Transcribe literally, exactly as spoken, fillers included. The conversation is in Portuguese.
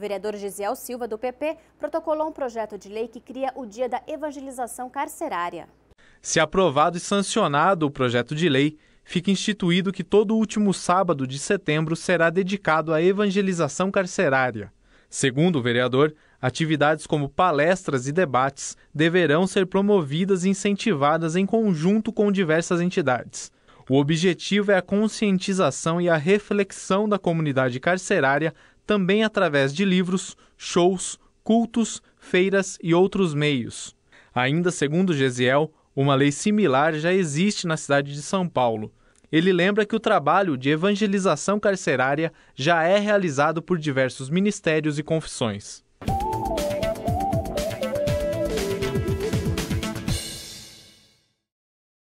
vereador Gisiel Silva, do P P, protocolou um projeto de lei que cria o Dia da Evangelização Carcerária. Se aprovado e sancionado o projeto de lei, fica instituído que todo último sábado de setembro será dedicado à evangelização carcerária. Segundo o vereador, atividades como palestras e debates deverão ser promovidas e incentivadas em conjunto com diversas entidades. O objetivo é a conscientização e a reflexão da comunidade carcerária, também através de livros, shows, cultos, feiras e outros meios. Ainda segundo Gisiel, uma lei similar já existe na cidade de São Paulo. Ele lembra que o trabalho de evangelização carcerária já é realizado por diversos ministérios e confissões.